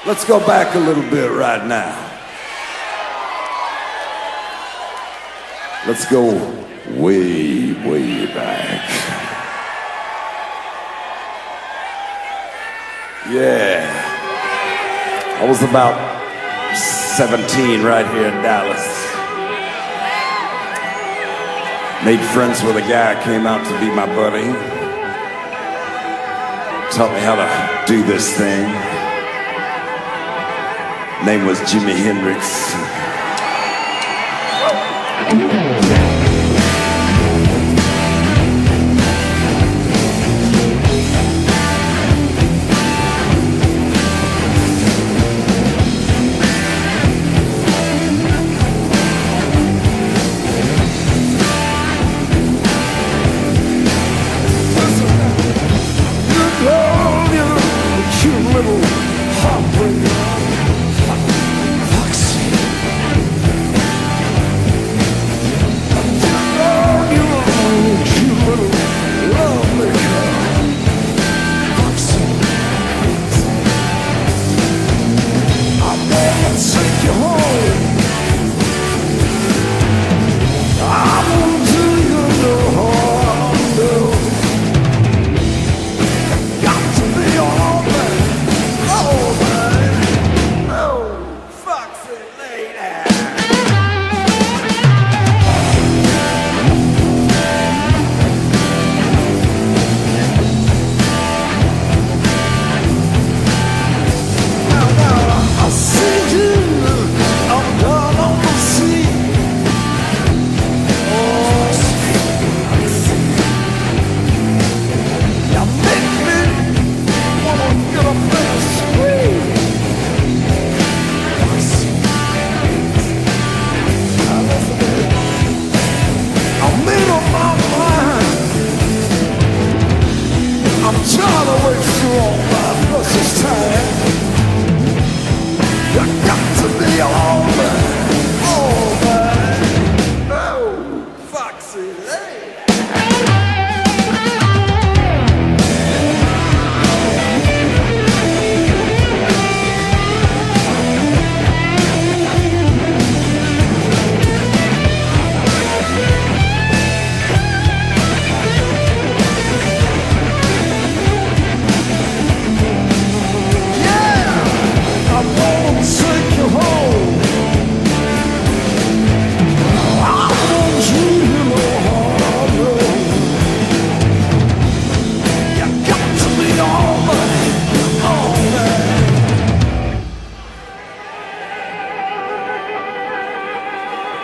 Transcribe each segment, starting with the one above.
Let's go back a little bit right now. Let's go way, way back. Yeah. I was about 17 right here in Dallas. Made friends with a guy, came out to be my buddy. Taught me how to do this thing. Name was Jimi Hendrix.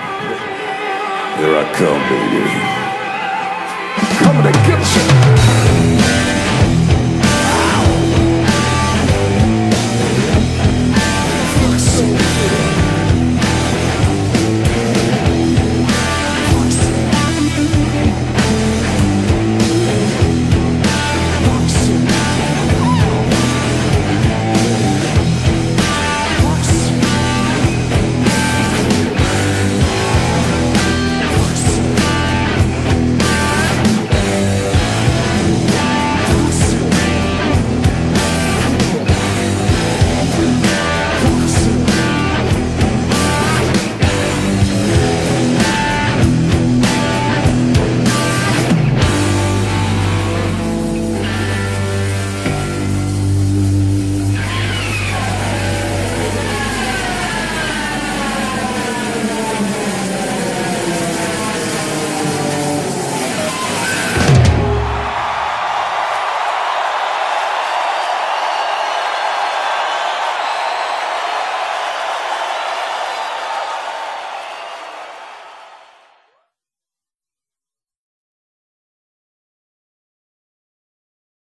Here I come, baby. Coming to get you.